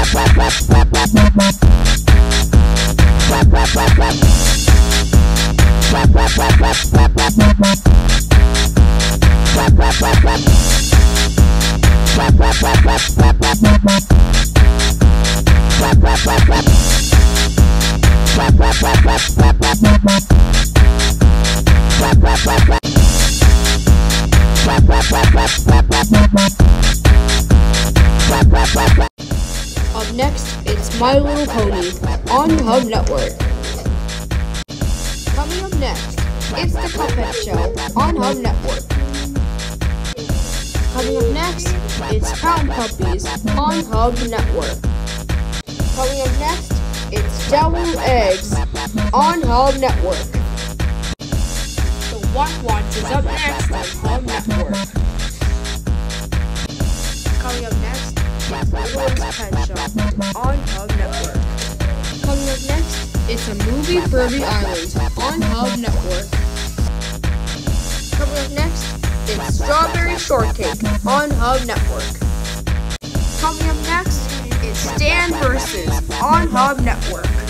Up next, it's My Little Pony on Hub Network. Coming up next, it's the Cuphead Show on Hub Network. Coming up next, it's Pound Puppies on Hub Network. Coming up next, it's Deviled Eggs on Hub Network. The What is up next on Hub Network. Coming up next, it's Littlest Pet Shop on Hub Network. Coming up next, it's a movie Furby Island on Hub Network. Coming up next, it's Strawberry Shortcake on Hub Network. Coming up next, it's Stan Versus on Hub Network.